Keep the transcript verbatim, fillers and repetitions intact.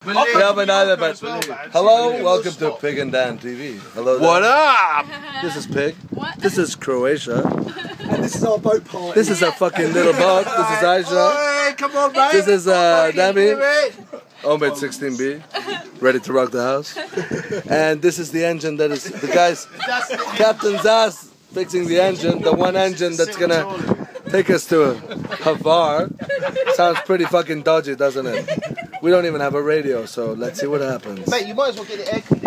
We haven't either, but hello, welcome to Pig and Dan T V. Hello there. What up? This is Pig. What? This is Croatia. And this is our boat party. This is a fucking little boat. This is Aisha. Hey, come on, mate. This is uh, Demi. Omid sixteen B. Ready to rock the house. And this is the engine that is, the guy's, Captain's ass fixing the engine. The one engine that's gonna take us to Havar. Sounds pretty fucking dodgy, doesn't it? We don't even have a radio, so let's see what happens. Mate, you might as well get it air conditioned.